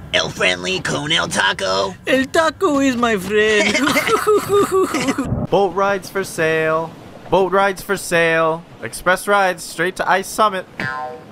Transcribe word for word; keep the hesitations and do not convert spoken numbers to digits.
El friendly con el taco. El taco is my friend. Boat rides for sale. Boat rides for sale. Express rides straight to Ice Summit.